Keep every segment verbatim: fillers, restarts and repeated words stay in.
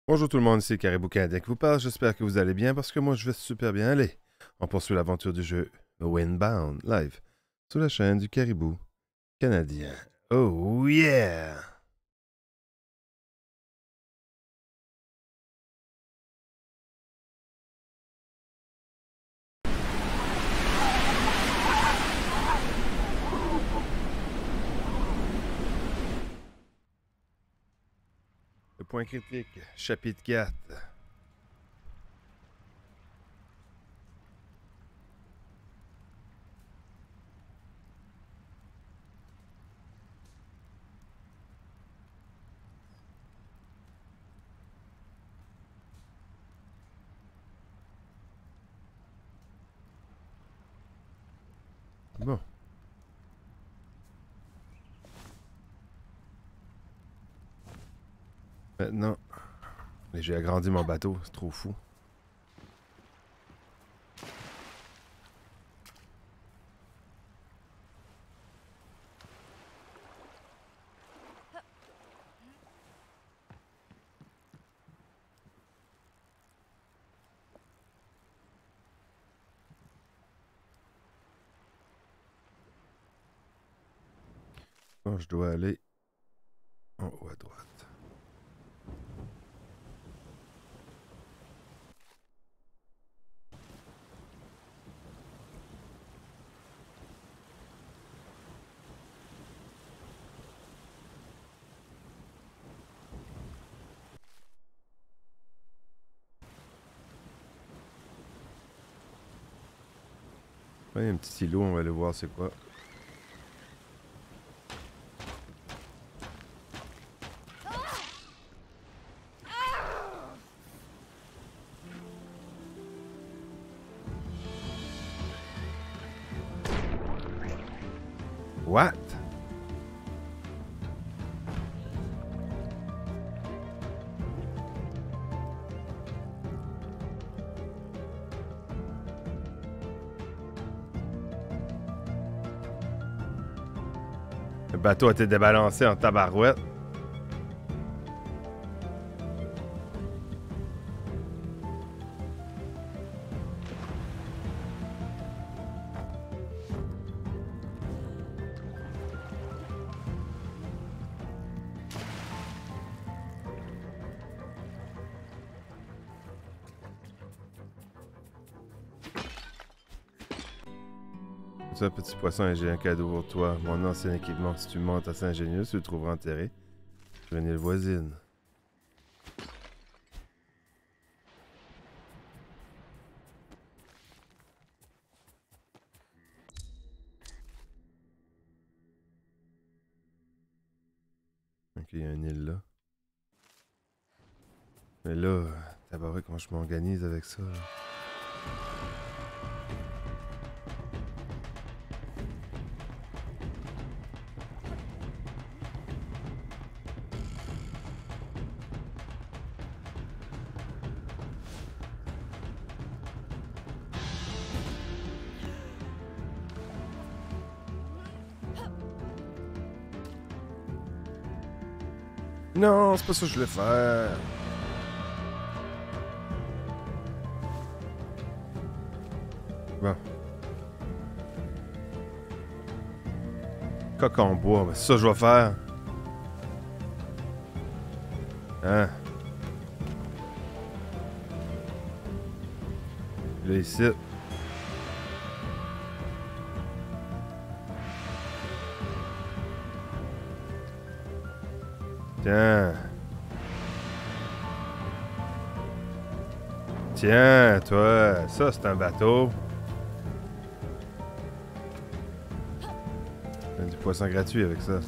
Bonjour tout le monde, c'est Caribou Canadien qui vous parle. J'espère que vous allez bien parce que moi je vais super bien aller. On poursuit l'aventure du jeu Windbound live sur la chaîne du Caribou Canadien. Oh yeah! Le point critique, chapitre quatre. Bon. Maintenant, j'ai agrandi mon bateau, c'est trop fou. Bon, je dois aller en haut à droite. Il y a un petit îlot, on va aller voir c'est quoi. What? Le bateau a été débalancé en tabarouette. Un petit poisson, j'ai un cadeau pour toi. Mon ancien équipement, si tu montes assez ingénieux, tu le trouveras enterré. Je venais le voisine. Ok, il y a une île là. Mais là, tabarouette, comment je m'organise avec ça? Là? Non, c'est pas ça que je voulais faire. Bon. Coq en bois, mais c'est ça que je vais faire. Hein? Là, ici. Tiens. Tiens, toi. Ça, c'est un bateau. Il y a du poisson gratuit avec ça.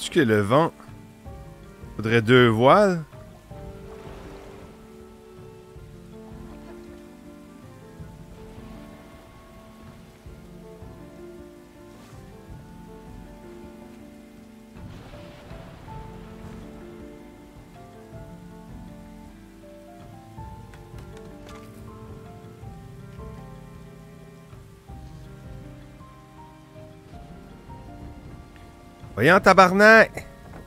Est-ce que le vent... Faudrait deux voiles? Voyons, tabarnak!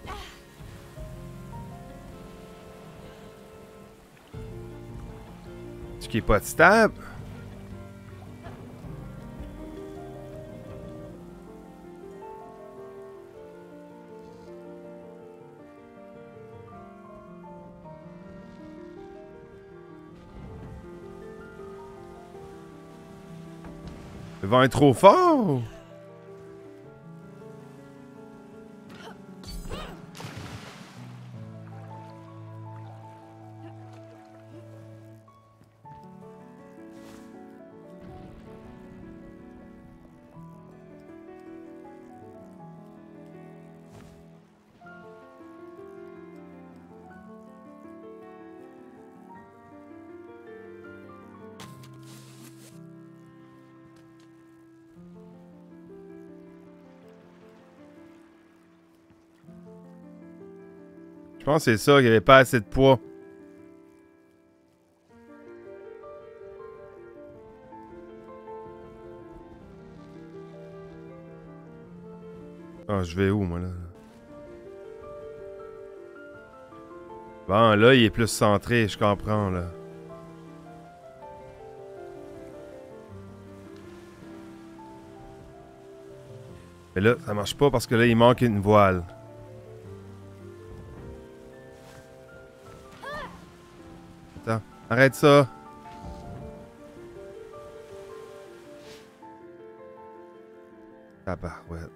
Ce qui est pas de stable. Le vent est trop fort! Je pense que c'est ça, qu'il n'y avait pas assez de poids. Ah, je vais où, moi, là? Bon, là, il est plus centré, je comprends, là. Mais là, ça marche pas parce que là, il manque une voile. Attends, arrête ça. Tabarouette.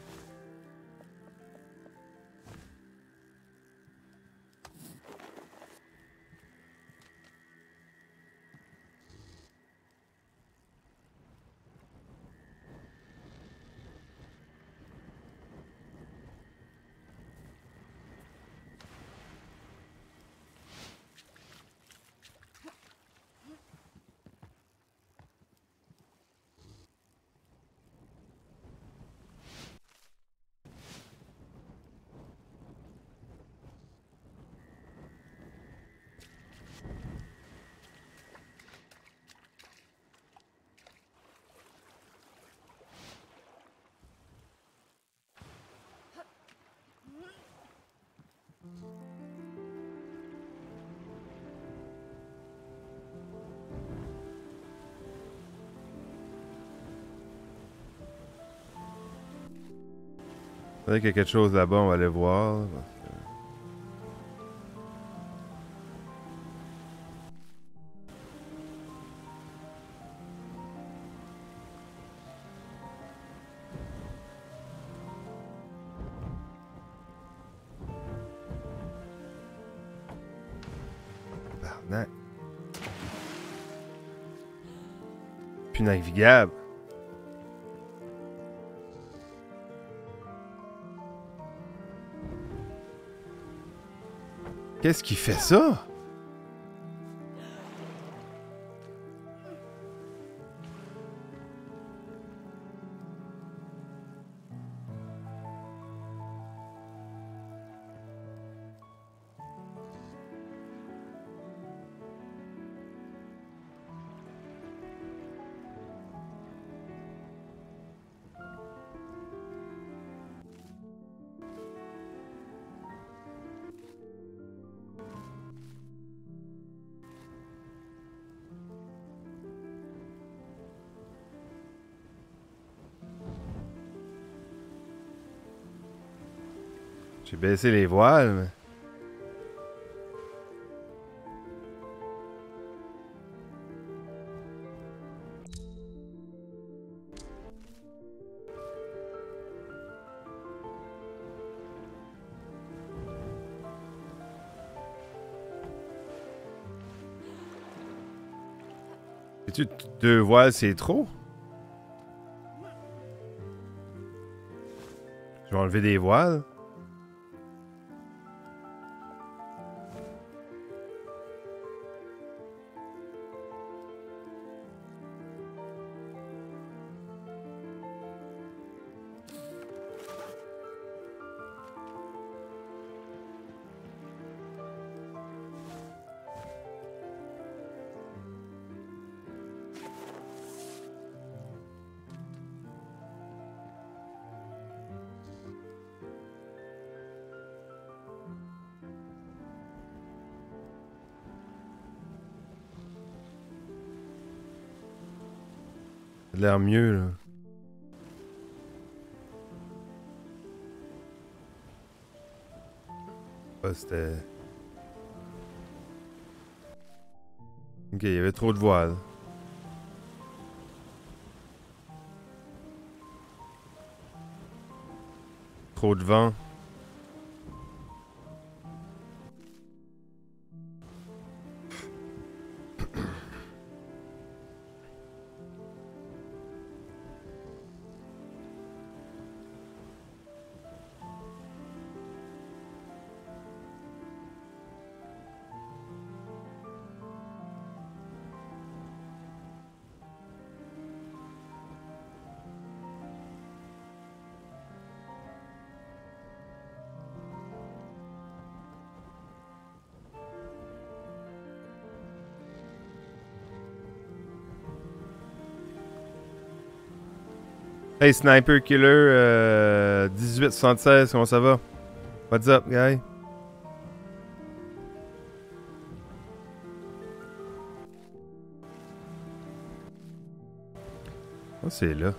Peut-être qu'il y a quelque chose là-bas, on va aller voir. Barnac. Plus navigable. Qu'est-ce qui fait ça? J'ai baissé les voiles, mais... Tu deux voiles, c'est trop? Je vais enlever des voiles. l'air mieux, là. Ah, c'était... Ok, il y avait trop de voiles. Trop de vent. Hey Sniper Killer euh, dix-huit soixante-seize, comment ça va? What's up, guy? Oh, c'est là.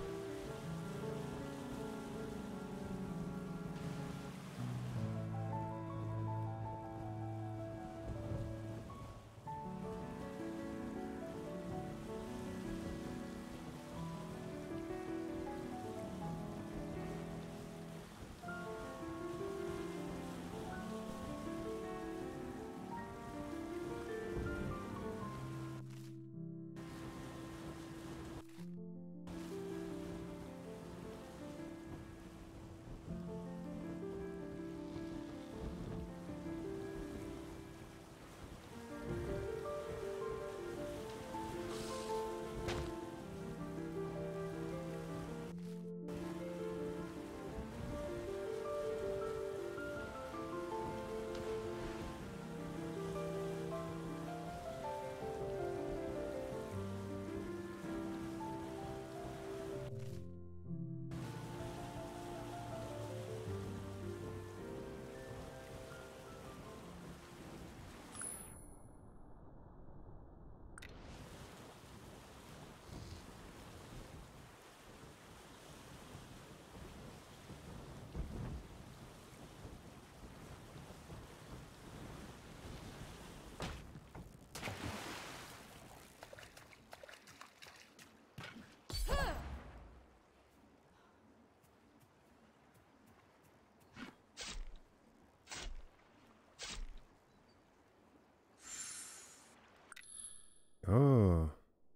Oh.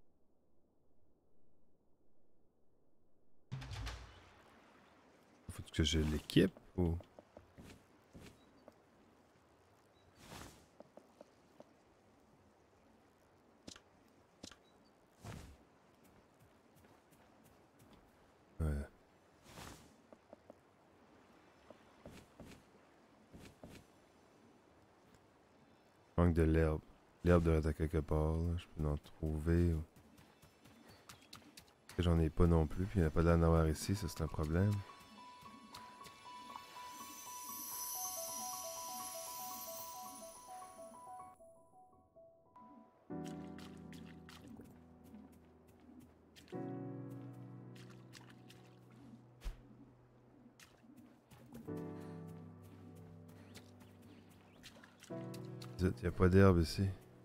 Faut que je l'équipe ou... Ouais. Manque de l'herbe. L'herbe doit être à quelque part, là. Je peux en trouver. Ou... J'en ai pas non plus, puis il n'y a pas d'en avoir ici, ça c'est un problème. Il n'y a pas d'herbe ici.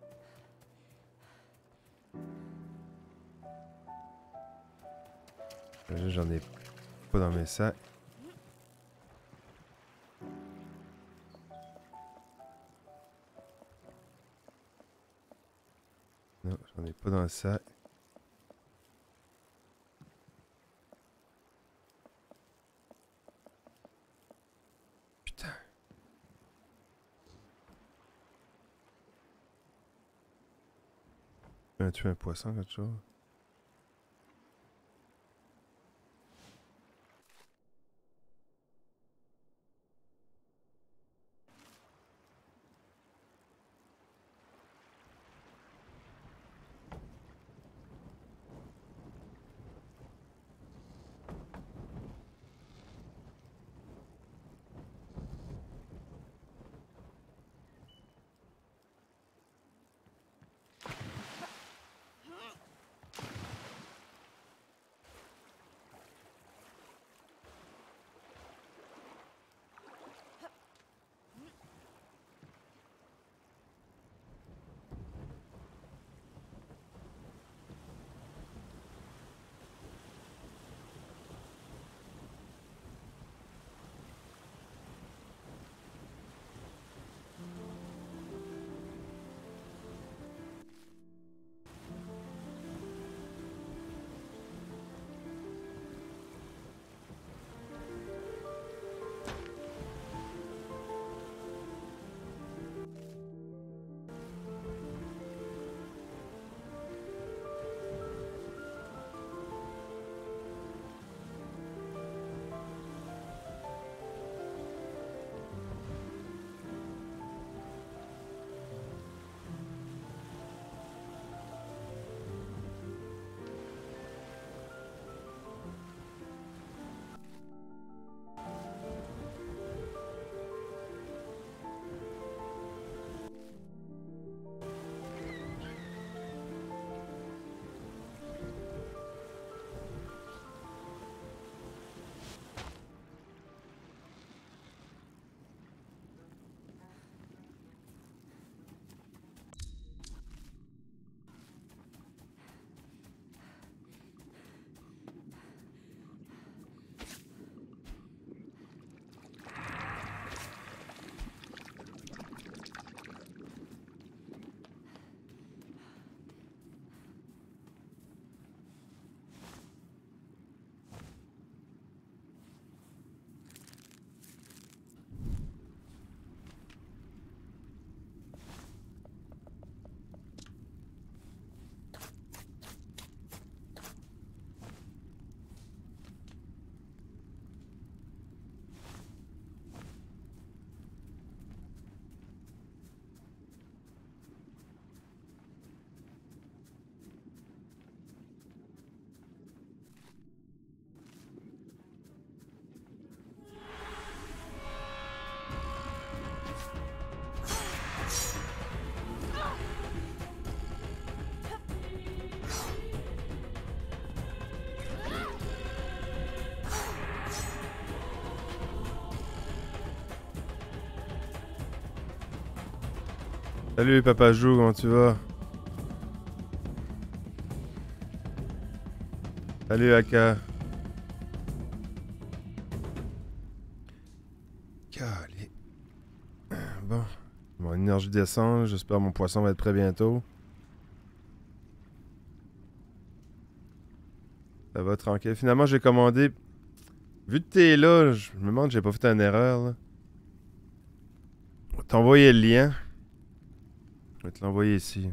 J'en ai pas dans mes sacs. Non, j'en ai pas dans le sac. Putain. Tu as tué un poisson, quelque chose? Salut Papa Jou, comment tu vas? Salut Aka. Calé. Bon, mon énergie descend, j'espère que mon poisson va être prêt bientôt. Ça va tranquille. Finalement, j'ai commandé. Vu que t'es là, je me demande si j'ai pas fait une erreur là. Je vais t'envoyer le lien. Je vais te l'envoyer ici.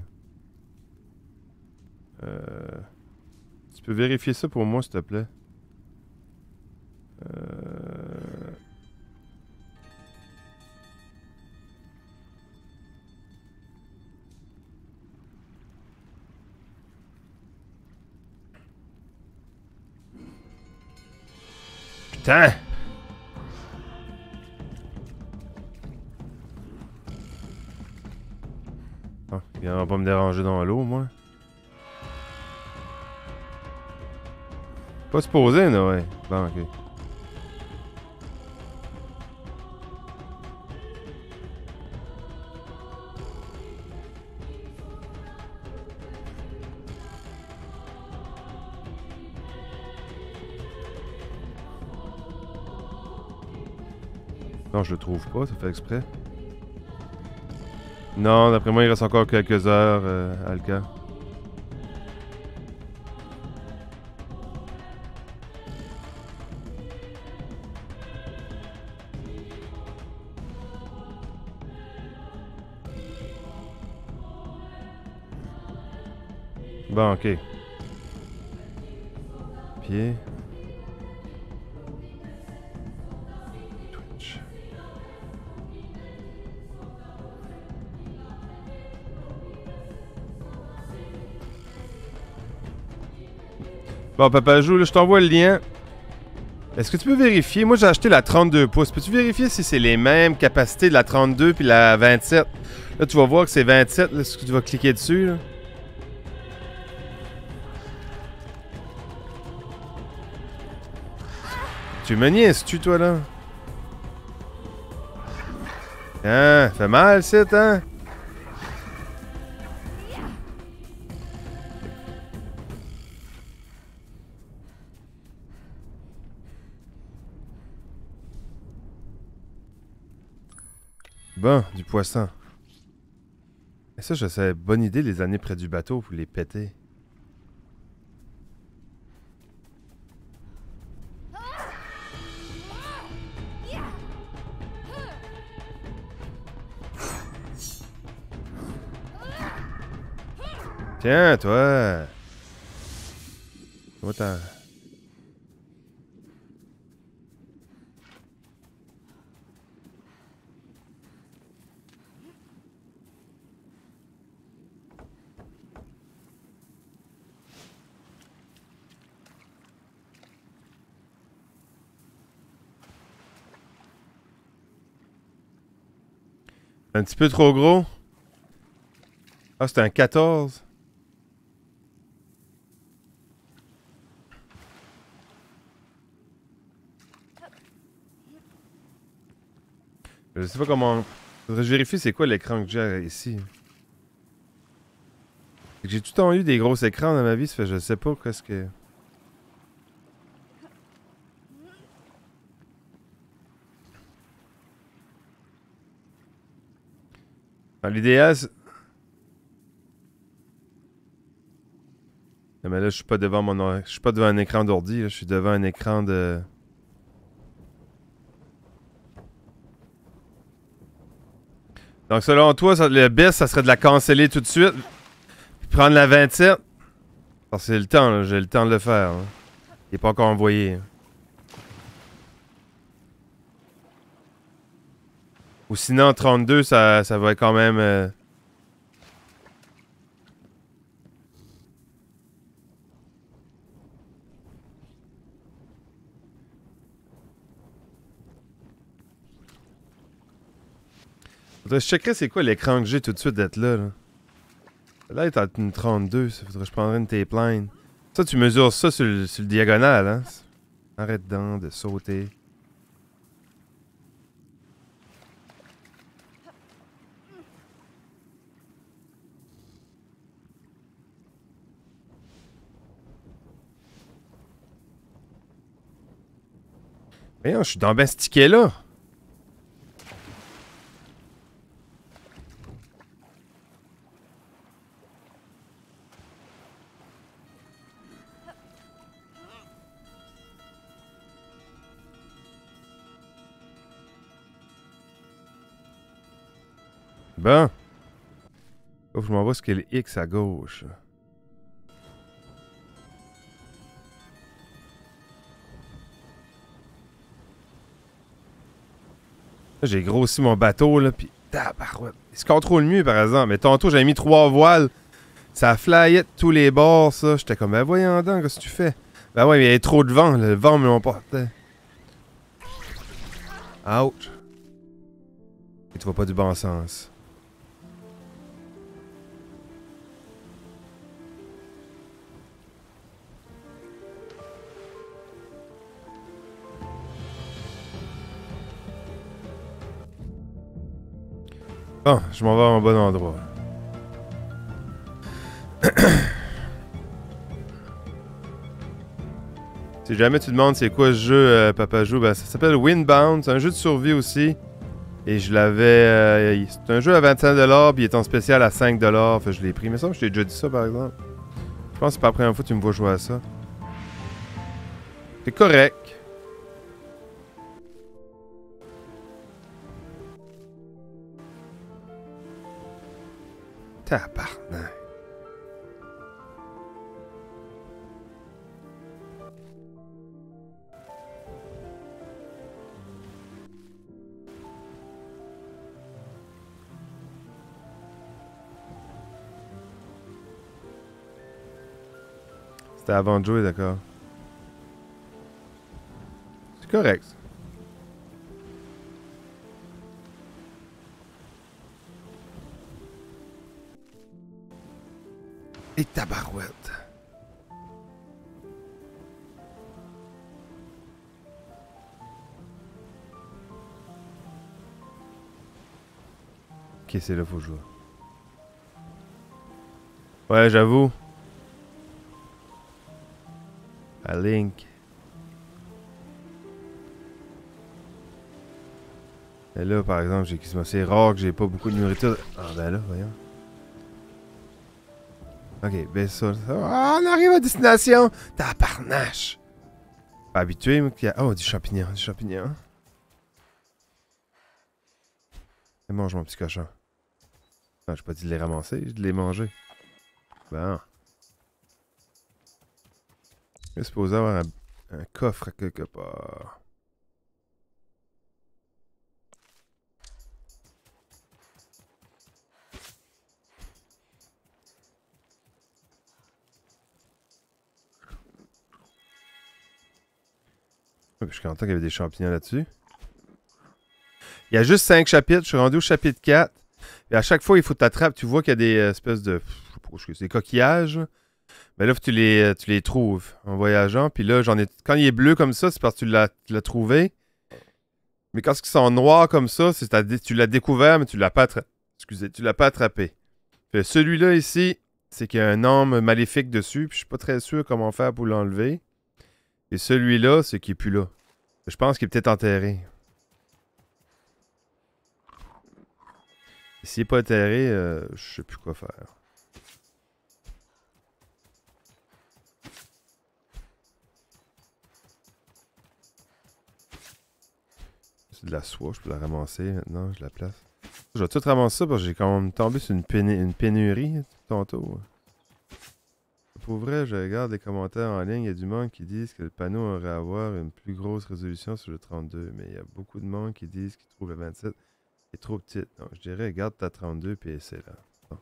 Euh... Tu peux vérifier ça pour moi, s'il te plaît? Euh... Putain! Ah, il va pas me déranger dans l'eau, moi. Pas supposé, là, ouais. Bon, ok. Non, je le trouve pas, ça fait exprès. Non, d'après moi, il reste encore quelques heures, euh, Alka. Bon, ok. Pied. Twitch. Bon, Papa Jou, là, je t'envoie le lien. Est-ce que tu peux vérifier? Moi, j'ai acheté la trente-deux pouces. Peux-tu vérifier si c'est les mêmes capacités de la trente-deux puis la vingt-sept? Là, tu vas voir que c'est vingt-sept. Est-ce que tu vas cliquer dessus, là? Tu me niaises-tu, toi, là? Hein? Fait mal, c'est, hein? Bon, du poisson. Et ça, je sais, bonne idée, les années près du bateau pour les péter. Tiens, toi! Moi, t'as... Un petit peu trop gros? Ah, c'était un quatorze. Je sais pas comment... Faudrait que je vérifie c'est quoi l'écran que j'ai ici. J'ai tout le temps eu des gros écrans dans ma vie, ça fait que je sais pas qu'est-ce que... Dans l'idéal, c'est... Mais là, je suis pas devant mon... or- Je suis pas devant un écran d'ordi, là, je suis devant un écran de... Donc selon toi, ça- le best, ça serait de la canceller tout de suite. Puis prendre la vingt-sept. Parce que c'est le temps, là, j'ai le temps de le faire. Hein. Il est pas encore envoyé. Hein. Ou sinon, trente-deux, ça, ça va être quand même... Euh... Faudrait que je checkerais c'est quoi l'écran que j'ai tout de suite d'être là. Là, là il est à une trente-deux, ça faudrait que je prendrais une tape line. Ça, tu mesures ça sur le, sur le diagonal, hein? Arrête donc de sauter. Voyons, je suis dans ben stické là. Bon. Faut que je m'en vois ce qu'est le X à gauche. J'ai grossi mon bateau, là, pis tabarouette. Il se contrôle mieux, par exemple. Mais tantôt, j'avais mis trois voiles. Ça flyait de tous les bords, ça. J'étais comme, ben voyons donc, qu'est-ce que tu fais? Ben ouais, mais il y avait trop de vent. Le vent me l'emportait. Ouch. Et tu vois pas du bon sens. Bon, je m'en vais à un bon endroit. Si jamais tu demandes c'est quoi ce jeu, euh, Papa joue, ben ça s'appelle Windbound. C'est un jeu de survie aussi. Et je l'avais... Euh, c'est un jeu à vingt-cinq dollars, puis il est en spécial à cinq dollars. Fait que je l'ai pris. Mais ça, je t'ai déjà dit ça, par exemple. Je pense que c'est pas la première fois que tu me vois jouer à ça. C'est correct. Tabarnak. C'était avant de jouer, d'accord. C'est correct. Et tabarouette. Ok, c'est là, faut jouer. Ouais, j'avoue. À Link. Et là, par exemple, j'ai c'est rare que j'ai pas beaucoup de nourriture. Ah ben là, voyons. Ok, ben ça. ça ah, on arrive à destination! Tabarnache! Pas habitué, moi, qu'il y a... Oh, du champignon, du champignon. Et mange mon petit cochon. Non, j'ai pas dit de les ramasser, j'ai de les manger. Bon. Je suis supposé avoir un, un coffre à quelque part. Je suis content qu'il y avait des champignons là-dessus. Il y a juste cinq chapitres. Je suis rendu au chapitre quatre. Et à chaque fois, il faut t'attraper. Tu vois qu'il y a des espèces de... Je sais pas ce que c'est, des coquillages. Mais là, tu les, tu les trouves en voyageant. Puis là, j'en ai... Quand il est bleu comme ça, c'est parce que tu l'as, tu l'as trouvé. Mais quand ils sont noirs comme ça, c'est que tu l'as découvert, mais tu l'as pas attrapé. Excusez, tu l'as pas attrapé. Fait, celui-là ici, c'est qu'il y a un homme maléfique dessus. Puis je suis pas très sûr comment faire pour l'enlever. Et celui-là, c'est qu'il est plus là. Je pense qu'il est peut-être enterré. S'il n'est pas enterré, euh, je sais plus quoi faire. C'est de la soie, je peux la ramasser maintenant, je la place. Je vais tout ramasser ça parce que j'ai quand même tombé sur une, pénu une pénurie tantôt. Pour vrai, je regarde les commentaires en ligne, il y a du monde qui disent que le panneau aurait à avoir une plus grosse résolution sur le trente-deux, mais il y a beaucoup de monde qui disent qu'ils trouvent le vingt-sept est trop petite. Donc je dirais, garde ta trente-deux puis essaie là. Bon.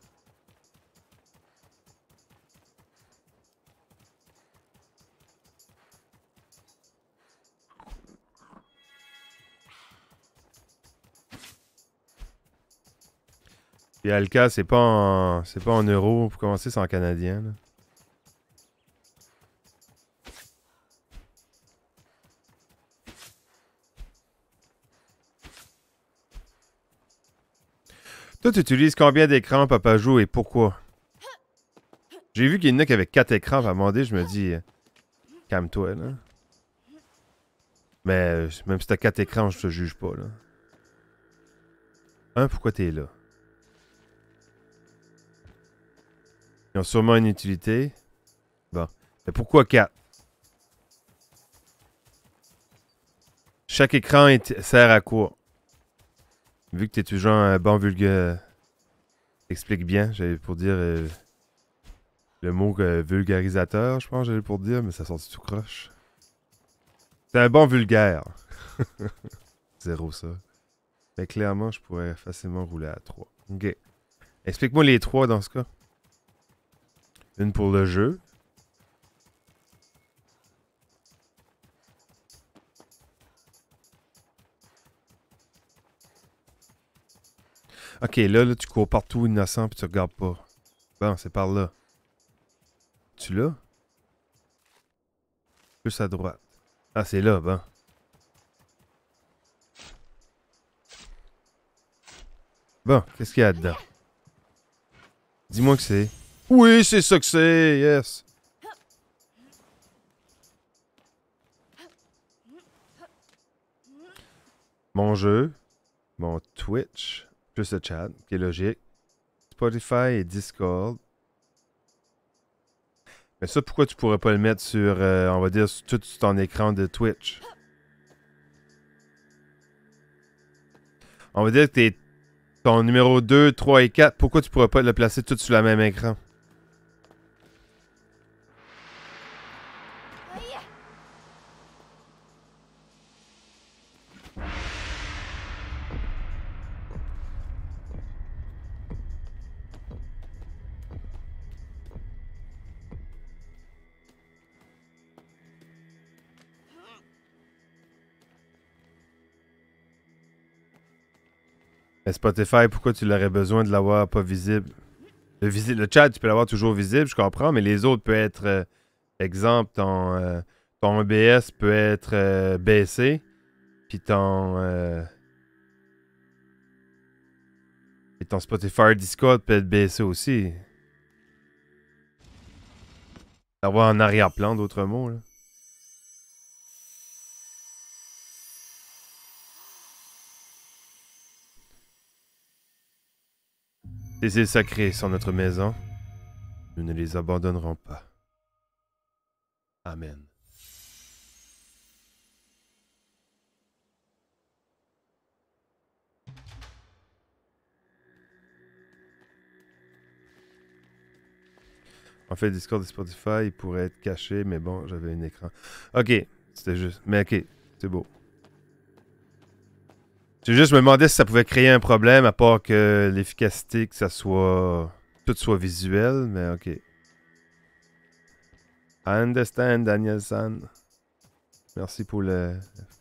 Puis Alka, c'est pas en c'est pas en euros, pour commencer, c'est en canadien. Là. Toi, tu utilises combien d'écrans, Papa Joue, et pourquoi? J'ai vu qu'il y en a qui avaient quatre écrans, à un moment donné, je me dis, calme-toi, là. Mais euh, même si t'as quatre écrans, je te juge pas, là. Un, pourquoi t'es là? Ils ont sûrement une utilité. Bon. Mais pourquoi quatre? Chaque écran est, sert à quoi? Vu que t'es toujours un bon vulgaire... Explique bien, j'avais pour dire... Euh, le mot euh, vulgarisateur, je pense, j'avais pour dire, mais ça sortit tout croche. C'est un bon vulgaire. Zéro ça. Mais clairement, je pourrais facilement rouler à trois. Ok. Explique-moi les trois dans ce cas. Une pour le jeu. Ok, là, là, tu cours partout innocent puis tu regardes pas. Bon, c'est par là. Tu l'as? Plus à droite. Ah, c'est là, bon. Bon, qu'est-ce qu'il y a dedans? Dis-moi que c'est... Oui, c'est ça que c'est! Yes! Mon jeu. Mon Twitch. Plus le chat, qui est logique. Spotify et Discord. Mais ça, pourquoi tu pourrais pas le mettre sur, euh, on va dire, sur tout ton écran de Twitch? On va dire que t'es ton numéro deux, trois et quatre. Pourquoi tu pourrais pas le placer tout sur le même écran? Mais Spotify, pourquoi tu l'aurais besoin de l'avoir pas visible? Le, visi le chat, tu peux l'avoir toujours visible, je comprends, mais les autres peuvent être... Euh, exemple, ton, euh, ton O B S peut être euh, baissé, puis ton... Euh, et ton Spotify Discord peut être baissé aussi. Avoir en arrière-plan, d'autres mots, là. Les îles sacrées sont notre maison. Nous ne les abandonnerons pas. Amen. En fait, Discord et Spotify, ils pourraient être cachés, mais bon, j'avais un écran. Ok, c'était juste... Mais ok, c'est beau. J'ai juste me demandé si ça pouvait créer un problème, à part que l'efficacité, que ça soit... Tout soit visuel, mais ok. I understand, Daniel-san. Merci pour le...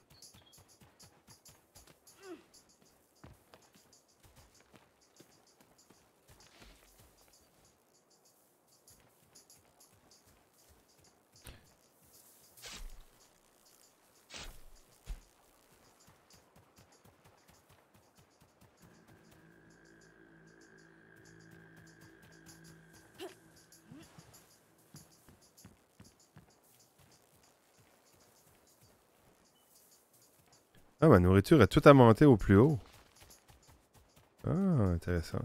Ah, ma nourriture est tout à monter au plus haut. Ah, intéressant.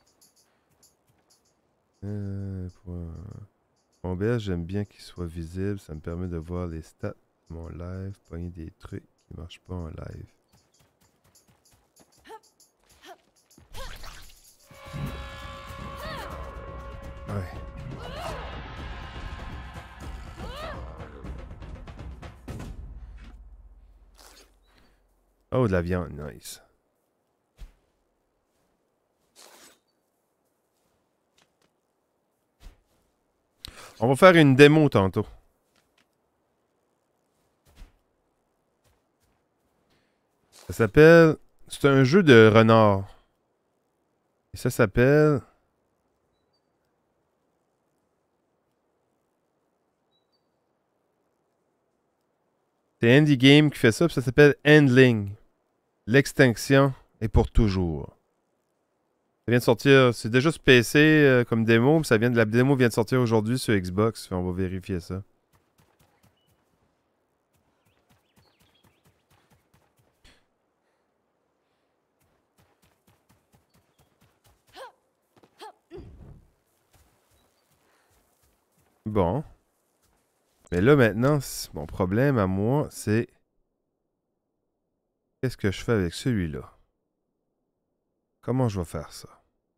Euh, pour... Mon B S, j'aime bien qu'il soit visible. Ça me permet de voir les stats de mon live. Pogner des trucs qui marchent pas en live. Ouais. Oh, de la viande, nice. On va faire une démo tantôt. Ça s'appelle... C'est un jeu de renard. Et ça s'appelle... C'est Indie Game qui fait ça, puis ça s'appelle Handling. L'extinction est pour toujours. Ça vient de sortir, c'est déjà sur P C euh, comme démo, puis ça vient de la démo vient de sortir aujourd'hui sur Xbox, on va vérifier ça. Bon. Mais là, maintenant, mon problème à moi, c'est... Qu'est-ce que je fais avec celui-là? Comment je vais faire ça?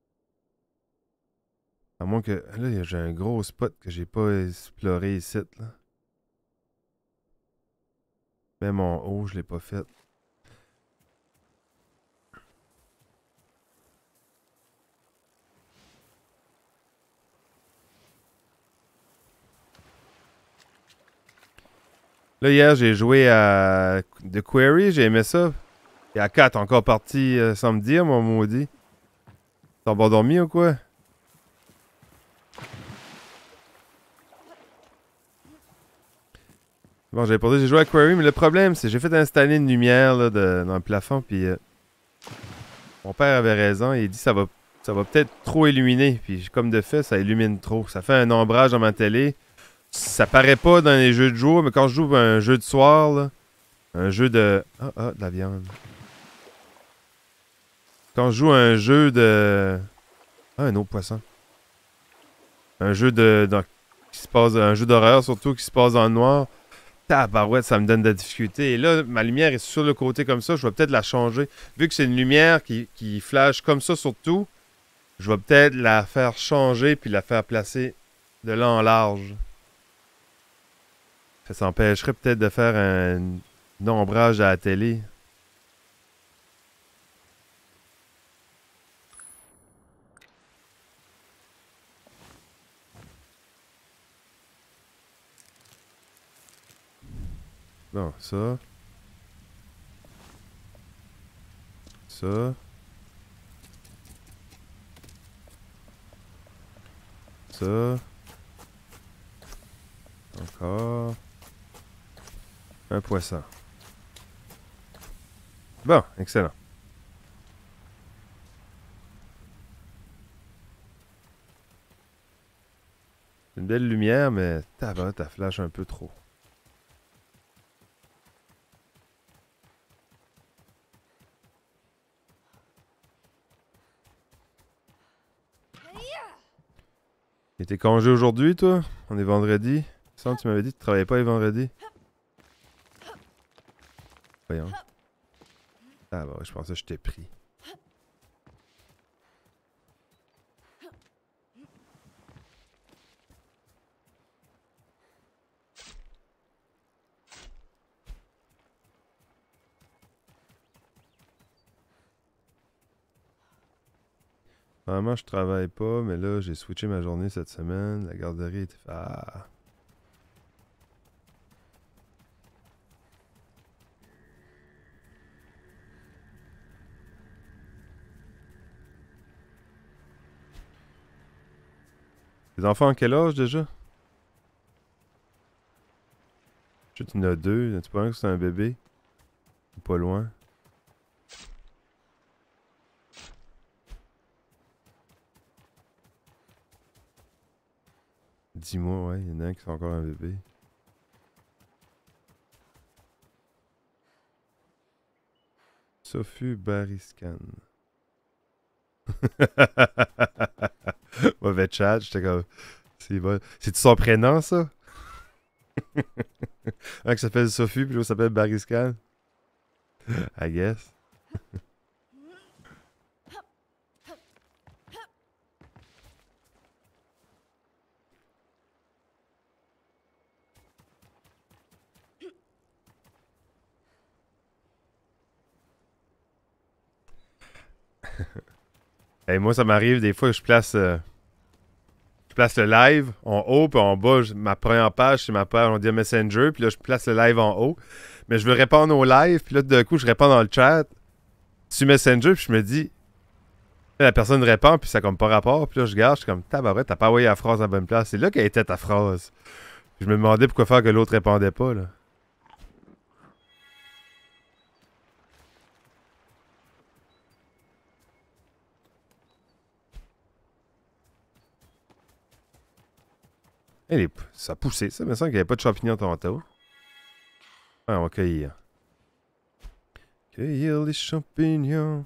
À moins que... Là, j'ai un gros spot que j'ai pas exploré ici, là. Même en haut, je l'ai pas fait. Là, hier, j'ai joué à The Quarry, j'ai aimé ça. Et à quatre, encore parti euh, sans me dire, mon maudit. T'as pas dormi ou quoi? Bon, j'avais pas dit, j'ai joué à Quarry, mais le problème, c'est que j'ai fait installer une lumière là, de, dans le plafond, puis euh, mon père avait raison, il dit ça va, ça va peut-être trop illuminer, puis comme de fait, ça illumine trop. Ça fait un ombrage dans ma télé. Ça paraît pas dans les jeux de jour, mais quand je joue à un jeu de soir, là, un jeu de... Ah, ah, de la viande. Quand je joue à un jeu de... Ah, un autre poisson. Un jeu de... dans- qui se passe... Un jeu d'horreur, surtout, qui se passe dans le noir. Tabarouette, ça me donne de la difficulté. Et là, ma lumière est sur le côté comme ça, je vais peut-être la changer. Vu que c'est une lumière qui, qui flash comme ça surtout, je vais peut-être la faire changer puis la faire placer de là en large. Ça s'empêcherait peut-être de faire un, un ombrage à la télé. Bon, ça. Ça. Ça. Encore. Un poisson. Bon, excellent. Une belle lumière, mais tabarouette, elle flash un peu trop. Et t'es congé aujourd'hui, toi? On est vendredi? Il me semble que tu m'avais dit que tu travaillais pas les vendredis. Voyons. Ah bah, je pensais que je t'ai pris. Normalement, je travaille pas, mais là, j'ai switché ma journée cette semaine. La garderie était... Ah... Les enfants en quel âge déjà? Je sais que tu en as deux. Tu penses que c'est un bébé? Ou pas loin? Dix mois, ouais. Il y en a un qui est encore un bébé. Sophie Bariscan. Mauvais chat, j'étais comme... C'est bon. C'est-tu son prénom, ça? Un qui s'appelle Sophie, puis l'autre s'appelle Bariscan. I guess. Hey, moi, ça m'arrive des fois que je place... euh, je place le live en haut, puis en bas, je- ma première page, c'est ma page, on dit Messenger, puis là, je place le live en haut. Mais je veux répondre au live, puis là, d'un coup, je réponds dans le chat sur Messenger, puis je me dis, là, la personne répond, puis ça a comme pas rapport, puis là, je garde, je suis comme, tabarouette, t'as pas envoyé la phrase à la bonne place. C'est là qu'elle était ta phrase. Puis je me demandais pourquoi faire que l'autre répondait pas, là. Elle est... Ça a poussé, ça, mais ça qu'il n'y avait pas de champignons tantôt. Ah, on va cueillir. Cueillir les champignons.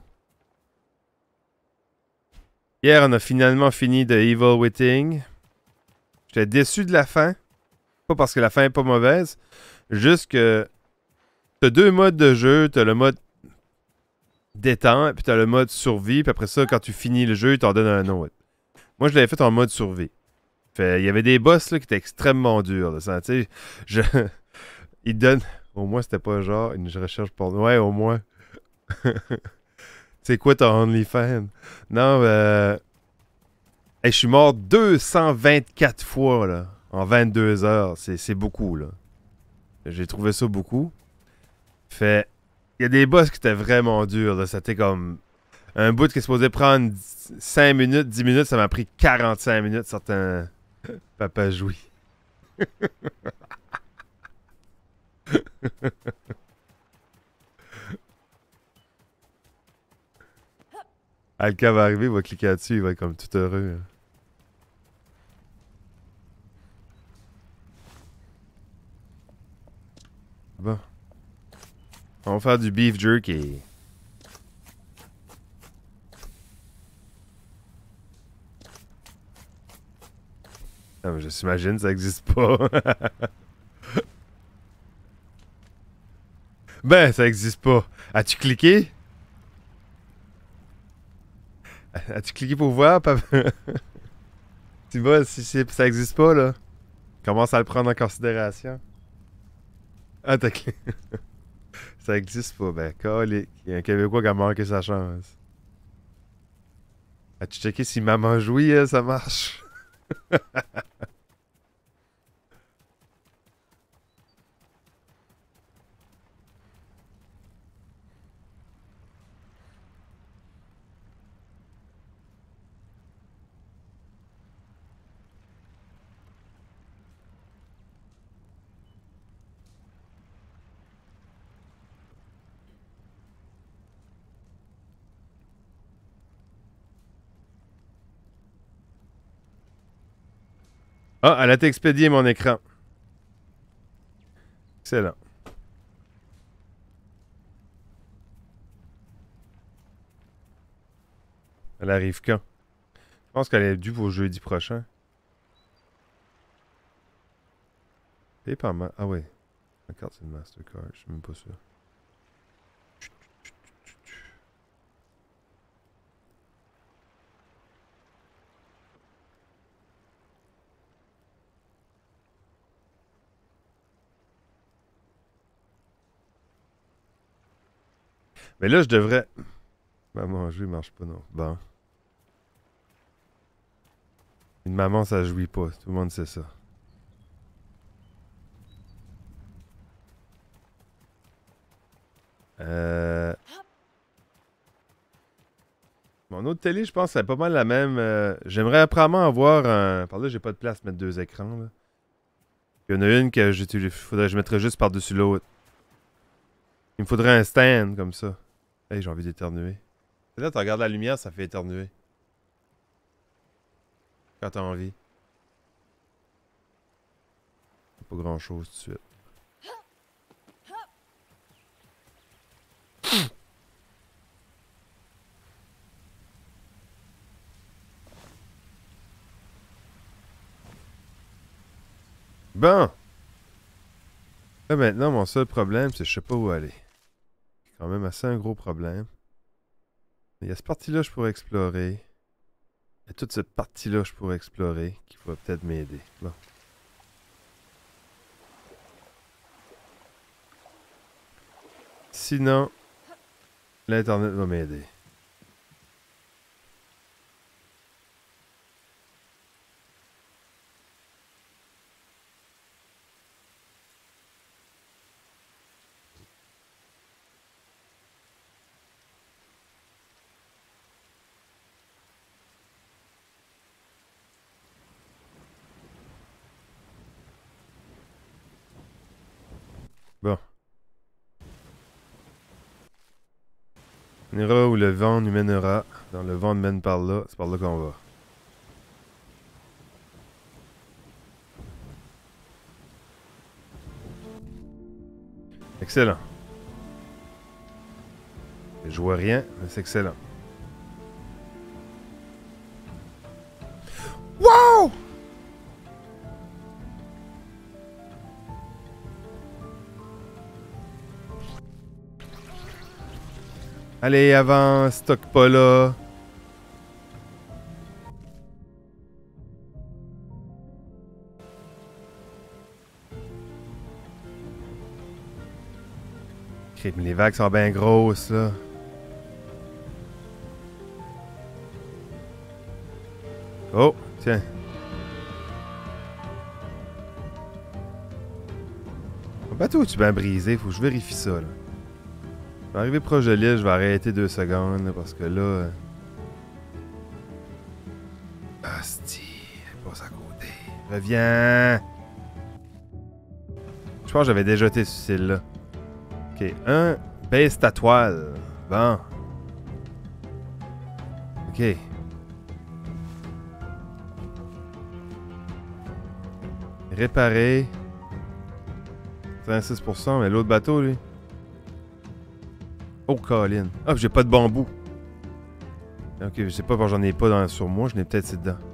Hier, on a finalement fini de Evil Witting. J'étais déçu de la fin. Pas parce que la fin est pas mauvaise. Juste que t'as deux modes de jeu. T'as le mode détente, puis t'as le mode survie. Puis après ça, quand tu finis le jeu, il t'en donne un autre. Moi, je l'avais fait en mode survie. Fait, il y avait des boss là, qui étaient extrêmement durs. Là, ça, je... Ils donnent... Au moins, c'était pas genre une recherche pour... Ouais, au moins. C'est quoi ton OnlyFans? Non, euh... hey, je suis mort deux cent vingt-quatre fois, là. En vingt-deux heures. C'est beaucoup, là. J'ai trouvé ça beaucoup. Fait... Il y a des boss qui étaient vraiment durs, là. C'était comme... Un bout qui est supposé prendre cinq minutes, dix minutes, ça m'a pris quarante-cinq minutes, certains... Papa jouit. Alka va arriver, il va cliquer là-dessus, il va être comme tout heureux. Bon. On va faire du beef jerky. Ah, mais je s'imagine, ça existe pas. Ben, ça existe pas. As-tu cliqué? As-tu cliqué pour voir, papa? Tu vois, si ça existe pas, là, commence à le prendre en considération. Ah, t'as cliqué. Ça existe pas. Ben, calique. Il y a un Québécois qui a manqué sa chance. As-tu checké si maman jouit, hein, ça marche? Ah, elle a expédié mon écran. Excellent. Elle arrive quand? Je pense qu'elle est due pour jeudi prochain. Et pas mal. Ah ouais. La carte, c'est une Mastercard. Je suis même pas sûr. Mais là, je devrais... Maman jouer marche pas, non. Bon. Une maman, ça jouit pas. Tout le monde sait ça. Euh... Mon autre télé, je pense, c'est pas mal la même. Euh... J'aimerais probablement avoir un... Par là, j'ai pas de place pour mettre deux écrans. Là. Il y en a une que j'utilise. Faudrait que je mettrais juste par-dessus l'autre. Il me faudrait un stand comme ça. Hey, j'ai envie d'éternuer. Là, tu regardes la lumière, ça fait éternuer. Quand t'as envie. Pas grand chose tout de suite. Bon! Là, maintenant, mon seul problème, c'est que je sais pas où aller. C'est quand même assez un gros problème. Il y a cette partie-là que je pourrais explorer. Il y a toute cette partie-là que je pourrais explorer qui pourrait peut-être m'aider. Bon. Sinon, l'Internet va m'aider. Bon. On ira où le vent nous mènera. Dans le vent nous mène par là. C'est par là qu'on va. Excellent. Je vois rien, mais c'est excellent. Wow! Allez, avance, stock pas là. Crime, les vagues sont bien grosses, là. Oh, tiens. Mon bateau est-tu bien brisé? Faut que je vérifie ça, là. Je vais arriver proche de l'île, je vais arrêter deux secondes, là, parce que là... Euh... Asti, elle passe à côté. Reviens! Je pense que j'avais déjà été sur cette île-là. Ok, un, baisse ta toile. Bon. Ok. Réparer. trente-six pour cent, mais l'autre bateau, lui. Oh, Colin. Ah, j'ai pas de bambou. Ok, je sais pas, j'en ai pas dans, sur moi, je n'ai peut-être c'est dedans.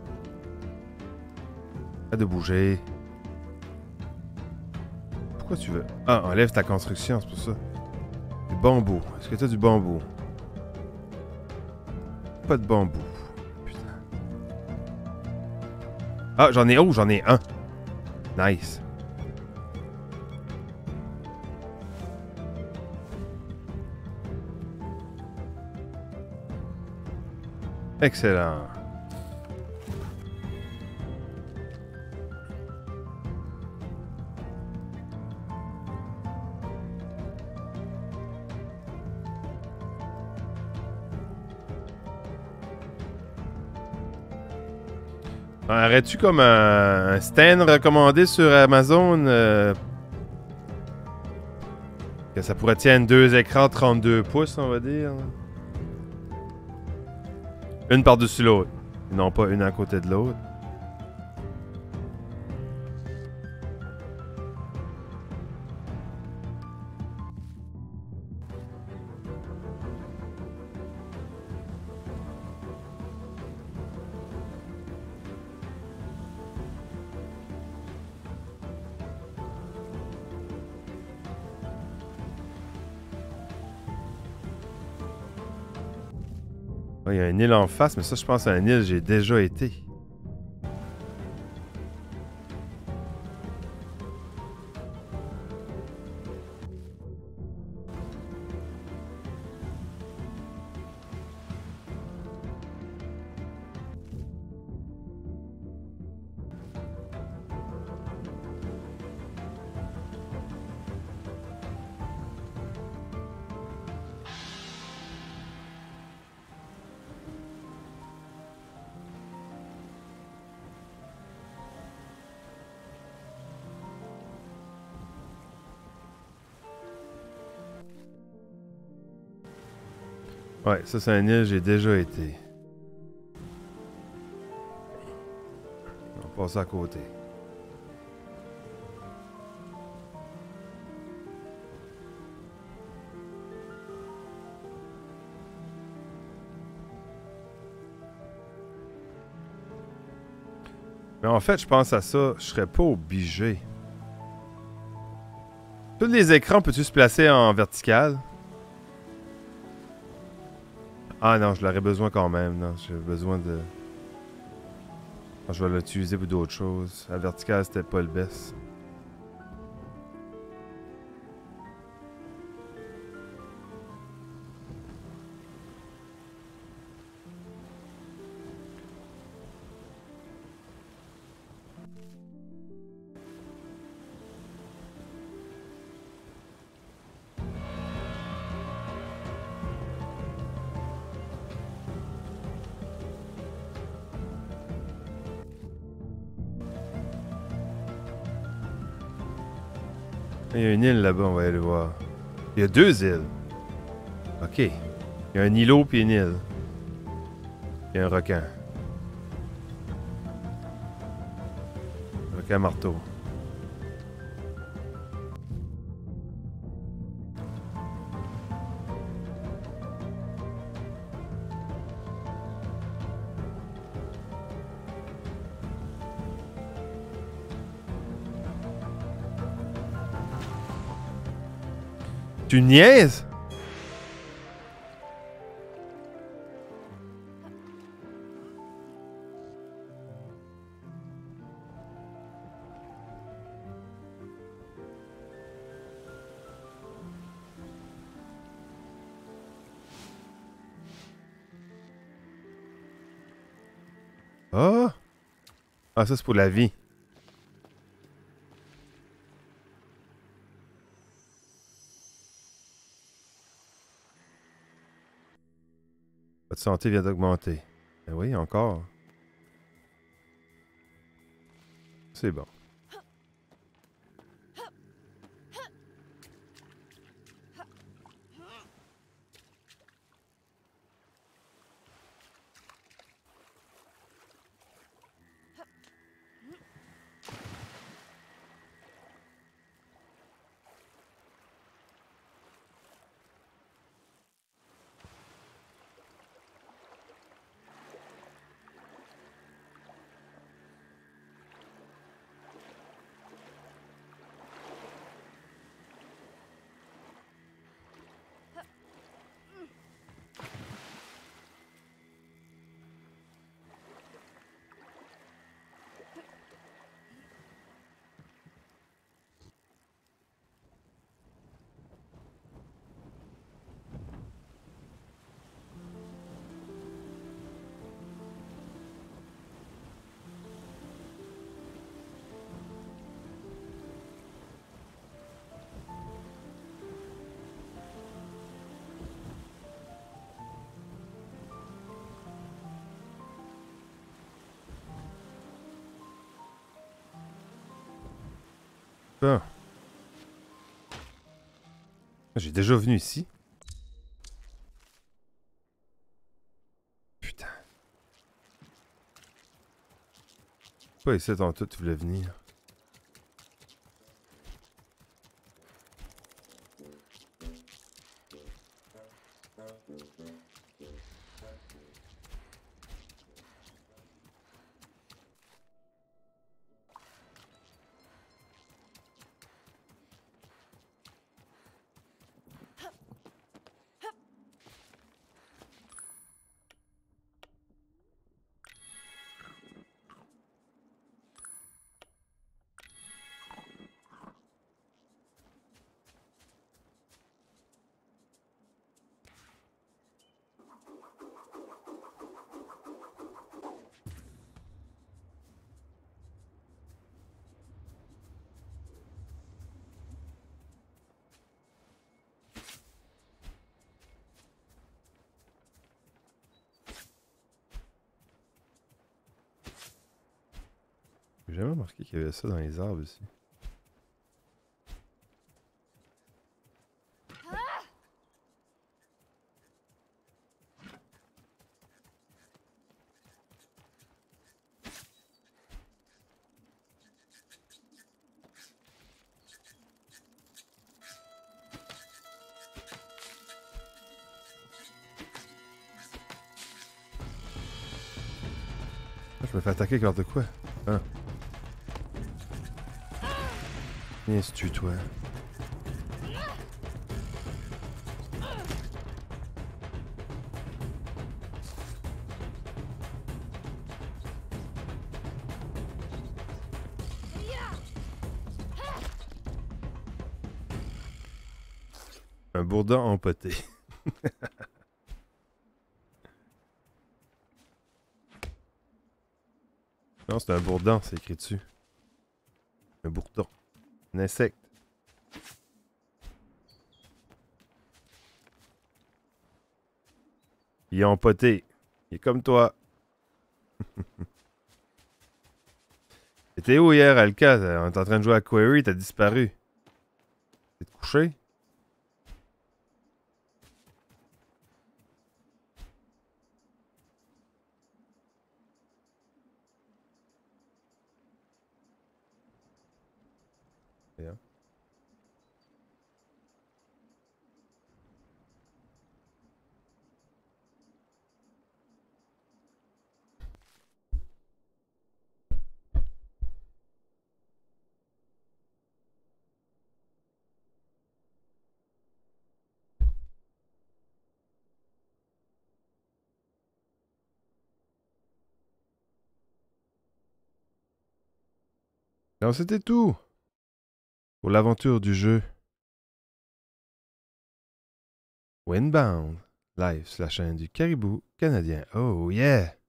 Pas de bouger. Pourquoi tu veux? Ah, enlève ta construction, c'est pour ça. Du bambou. Est-ce que t'as du bambou? Pas de bambou. Putain. Ah, j'en ai... Oh, j'en ai un. Nice. Excellent. Aurais-tu comme un, un stand recommandé sur Amazon euh, que ça pourrait tenir deux écrans trente-deux pouces, on va dire? Une par-dessus l'autre. Non pas une à côté de l'autre. Il y a une île en face, mais ça, je pense à une île, j'ai déjà été. Ouais, ça c'est un île, j'ai déjà été. On va passer à côté. Mais en fait, je pense à ça, je serais pas obligé. Tous les écrans, peux-tu se placer en vertical? Ah non, je l'aurais besoin quand même. Non, j'ai besoin de... Je vais l'utiliser pour d'autres choses. La verticale, c'était pas le best. Il y a une île là-bas, on va aller voir. Il y a deux îles. Ok. Il y a un îlot puis une île. Il y a un requin. Requin marteau. Tu niaises? Oh! Ah, ça, c'est pour la vie. Votre santé vient d'augmenter. Ben oui, encore. C'est bon. Bon. J'ai déjà venu ici. Putain. Pas ici, tantôt, tu voulais venir. J'ai jamais remarqué qu'il y avait ça dans les arbres ici. Ah, je me fais attaquer avec de quoi? Ah. Viens, si tu toi. Un bourdon empoté. Non, c'est un bourdon, c'est écrit dessus. Un bourdon. Un insecte. Il est empoté. Il est comme toi. T'étais où hier, Alka? On était en train de jouer à Query, t'as disparu. T'es couché? Yeah. Non, c'était tout. Pour l'aventure du jeu Windbound, live sur la chaîne du Caribou canadien. Oh yeah!